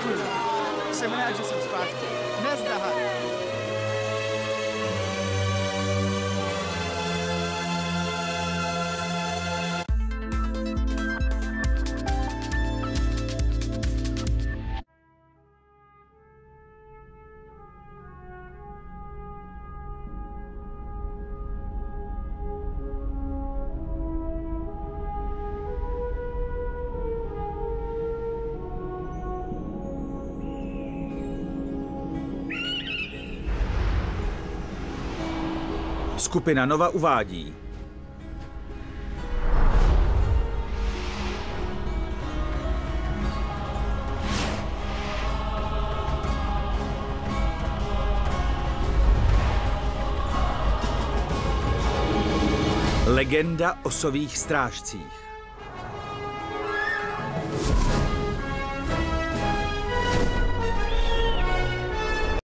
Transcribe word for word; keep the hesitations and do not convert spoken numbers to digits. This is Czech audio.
Děkuji. Jsem rád, že jsem zpátky. Nazdar. Skupina Nova uvádí. Legenda o sových strážcích.